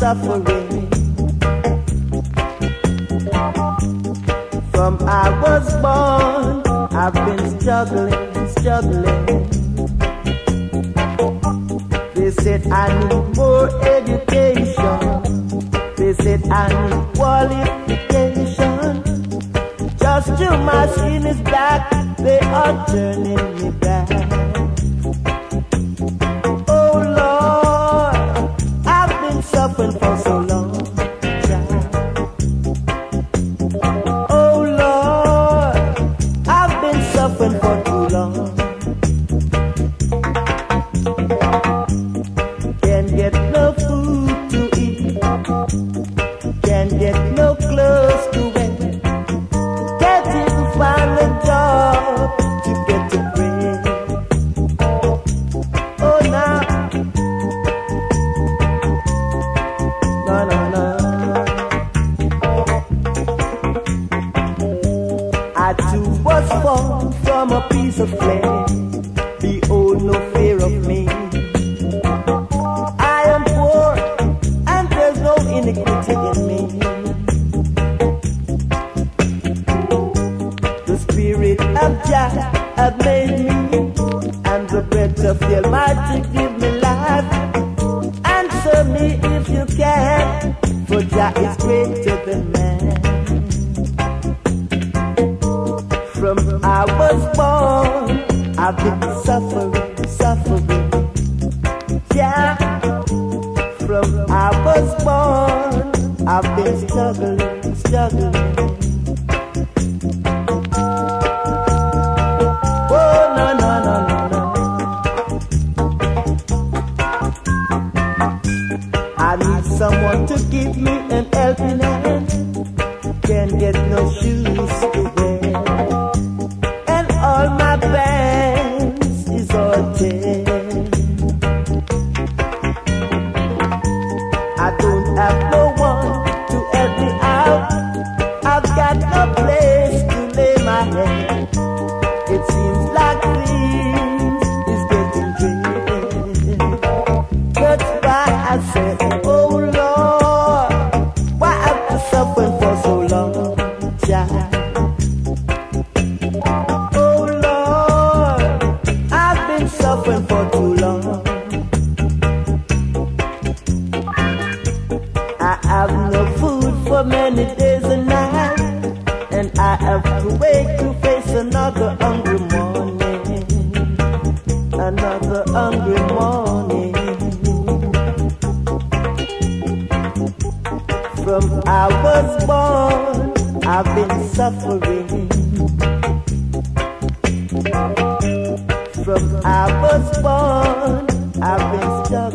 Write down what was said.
suffering. From I was born, I've been struggling. They said I need more education. They said I need qualification. Just till my skin is black, they are turning me back. Oh Lord, I've been suffering for so long. Oh Lord, I've been suffering for too long. Can't get no food to eat, can't get no clothes to wear, can't even find a job to get to bread. Oh now, no. I too was formed from a piece of clay. Behold, no fear of me. I am poor, and there's no iniquity in me. The Spirit of Jah has made me, and the breath of the Almighty give me life. Answer me if you can, for Jah is greater than man. From I was born, I've been suffering. Yeah. From I was born, I've been struggling. Oh no. I need someone to give me an helping hand. Can't get no shoes to wear, and all my pants is all tear. I don't have no one to help me out. I've got no place to lay my head. It seems like things is getting dreary. That's why I said, oh Lord, why have I suffered for so long, child? Oh Lord, I've been suffering for too long. I have no food for many days and nights, and I have to wait to face another hungry morning. Another hungry morning. From I was born, I've been suffering. From I was born, I've been struggling.